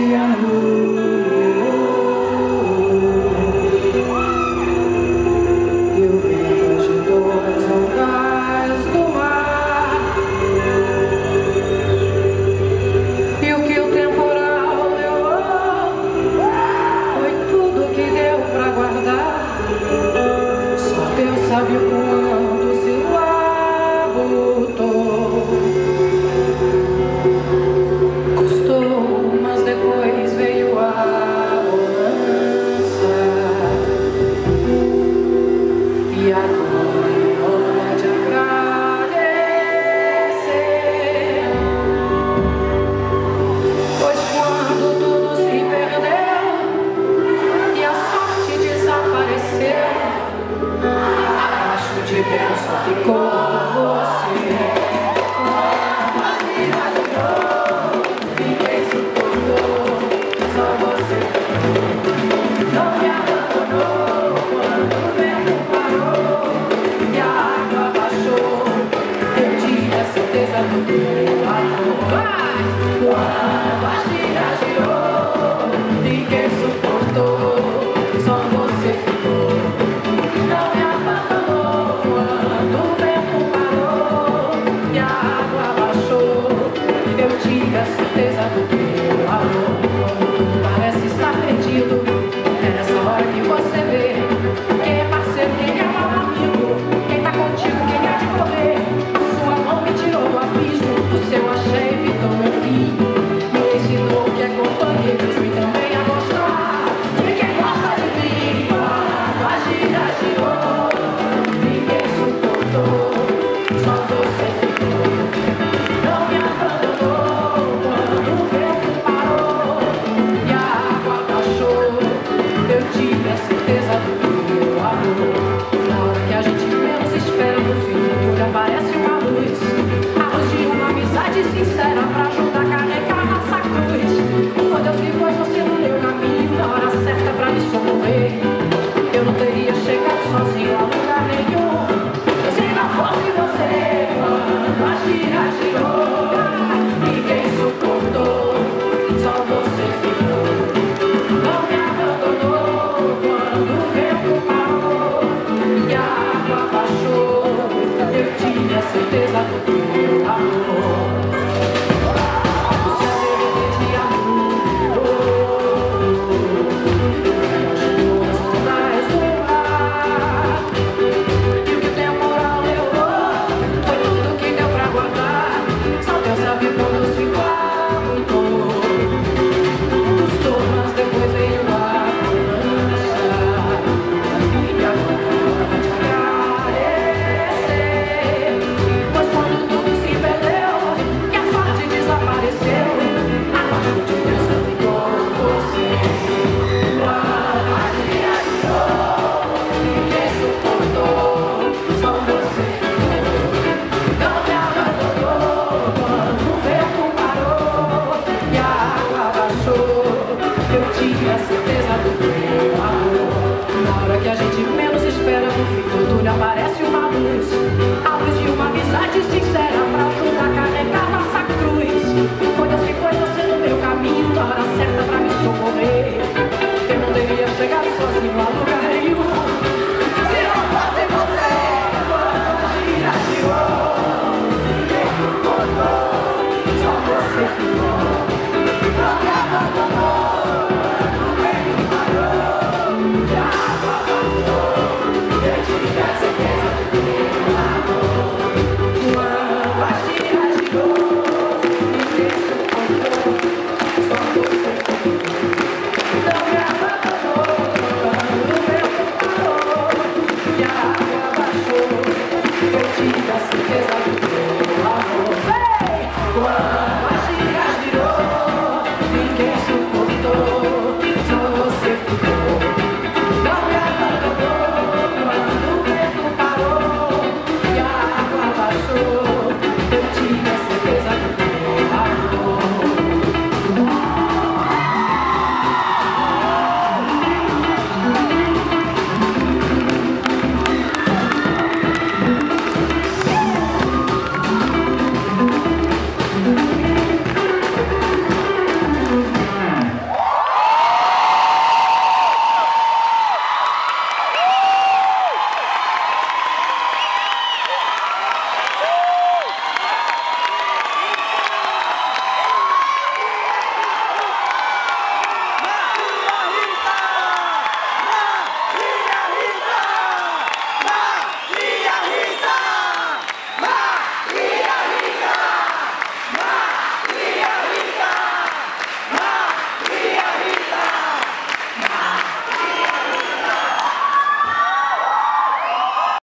oceano. E o vento agitou as ondas do mar. E o que o temporal levou foi tudo que deu pra guardar. Só Deus sabe o quanto se labutou. Custou, mas depois veio a bonança. E agora é hora de agradecer, pois quando tudo se perdeu e a sorte desapareceu, abaixo de Deus só ficou você. Não me abandonou quando o vento parou e a água baixou. Eu tinha certeza do meu amor. Quando a gira girou, ninguém suportou, só você ficou. Não me abandonou quando o vento parou e a água baixou. Eu tinha certeza do meu amor. Parece estar perdido, é nessa hora que você vê quem é parceiro, quem é amigo, quem tá contigo, quem há de correr. A sua mão me tirou do abismo, o seu axé evitou meu fim. Me ensinou que é companheirismo e também a gostar de quem gosta de mim. Quando a gira girou, ninguém suportou, só você ficou. Não me abandonou quando o vento parou e a água baixou. Eu tive a certeza do meu amor. Na hora que a gente menos espera, no fim do túnel aparece uma luz. A luz de uma amizade sincera pra ajudar a carregar nossa cruz. Foi Deus que pôs você no meu caminho na hora certa pra me socorrer. Eu não teria chegado sozinho a lugar nenhum se não fosse você. Quando a gira girou, ninguém suportou, só você ficou. Não me abandonou quando o vento parou e a água baixou. Eu tinha certeza do que